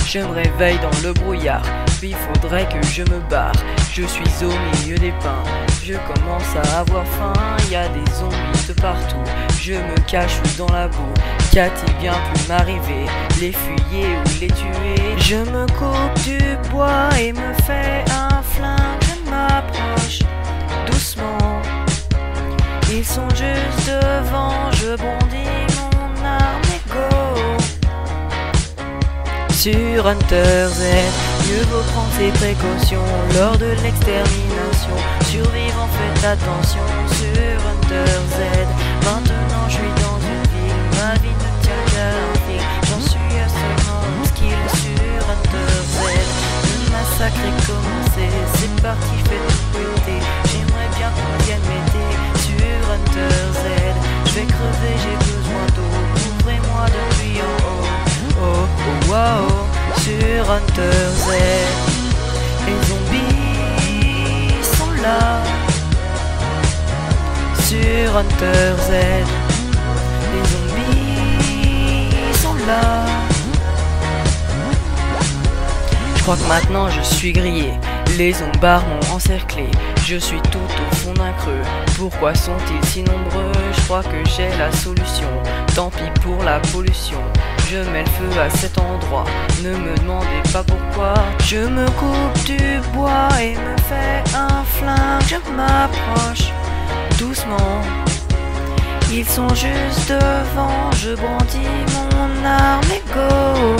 Je me réveille dans le brouillard, puis faudrait que je me barre. Je suis au milieu des pins, je commence à avoir faim. Y a des zombies de partout, je me cache dans la boue. Qu'a-t-il bien pu m'arriver? Les fuyer ou les tuer? Je me coupe du bois et me fais un flingue. Je m'approche doucement, ils sont juste devant. Je bondis mon arme et go. Sur Hunter Z, mieux vaut prendre ses précautions lors de l'extermination. Survivants, faites attention. Sur Hunter Z, maintenant je suis dans une ville, ma vie ne tient qu'à un fil. J'en suis à seulement mon skill. Sur Hunter Z, le massacre est commencé, c'est parti, fais tout péter. J'aimerais bien qu'on vienne m'aider. Sur Hunter Z, je vais crever, j'ai besoin d'eau. Ouvrez-moi depuis en haut. Oh, oh, wow. Sur Hunter Z, les zombies sont là. Sur Hunter Z, les zombies sont là. Je crois que maintenant je suis grillé, les zombards m'ont encerclé. Je suis tout au fond d'un creux, pourquoi sont-ils si nombreux? Je crois que j'ai la solution, tant pis pour la pollution. Je mets le feu à cet endroit, ne me demandez pas pourquoi. Je me coupe du bois et me fais un flingue. Je m'approche doucement, ils sont juste devant. Je brandis mon arme et go.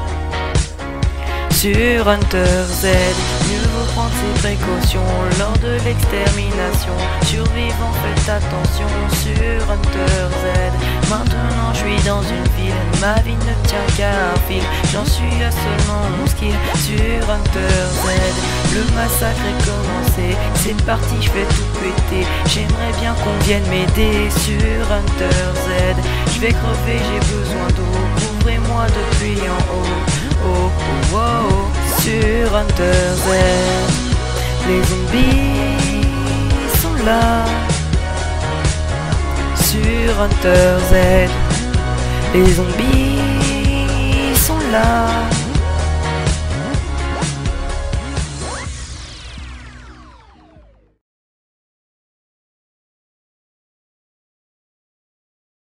Sur Hunter Z, mieux vaut prendre ses précautions lors de l'extermination. Survivants, faites attention. Sur Hunter Z, maintenant je suis dans une ville, ma vie ne tient qu'à un fil. J'en suis à seulement mon skill. Sur Hunter Z, le massacre est commencé, c'est parti, je fais tout péter. J'aimerais bien qu'on vienne m'aider. Sur Hunter Z, je vais crever, j'ai besoin d'eau. Ouvrez-moi depuis en haut. Oh, oh, oh. Sur Hunter Z, les zombies sont là. Sur Hunter Z, les zombies sont là.